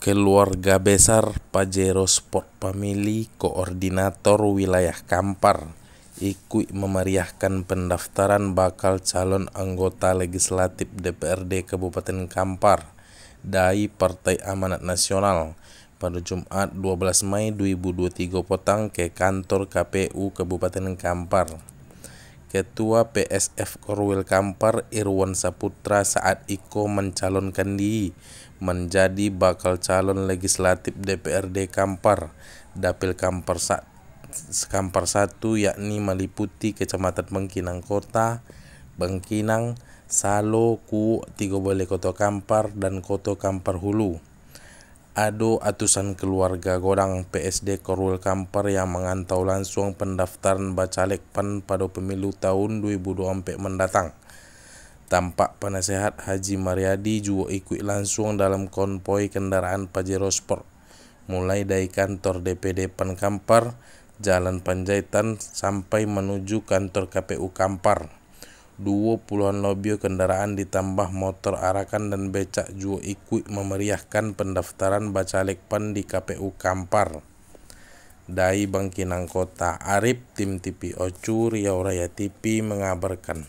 Keluarga besar Pajero Sport Family Koordinator Wilayah Kampar ikut memeriahkan pendaftaran bakal calon anggota legislatif DPRD Kabupaten Kampar dari Partai Amanat Nasional pada Jumat 12 Mei 2023 petang ke kantor KPU Kabupaten Kampar. Ketua PSF Korwil Kampar Irwan Saputra saat Iko mencalonkan diri menjadi bakal calon legislatif DPRD Kampar Dapil Kampar 1 yakni meliputi Kecamatan Bangkinang Kota, Bangkinang, Salo, Ku, Tiga Bale Kota Kampar dan Kota Kampar Hulu. Ada atusan keluarga godang PSD Korwil Kampar yang mengantau langsung pendaftaran bacalek PAN pada pemilu tahun 2024 mendatang. Tampak penasehat Haji Mariadi juga ikut langsung dalam konvoi kendaraan Pajero Sport, mulai dari kantor DPD PAN Kampar, Jalan Panjaitan sampai menuju kantor KPU Kampar. 20-an lebih kendaraan ditambah motor arakan dan becak juga ikut memeriahkan pendaftaran bacalek PAN di KPU Kampar. Dari Bangkinang Kota, Arif, Tim TV Ocu, Riau Raya TV mengabarkan.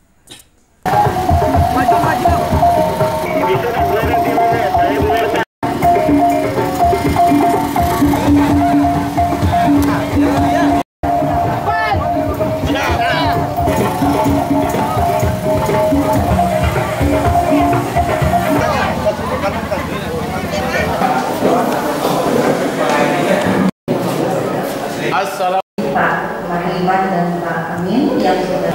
Pak Mahliwan dan Pak Amin yang sudah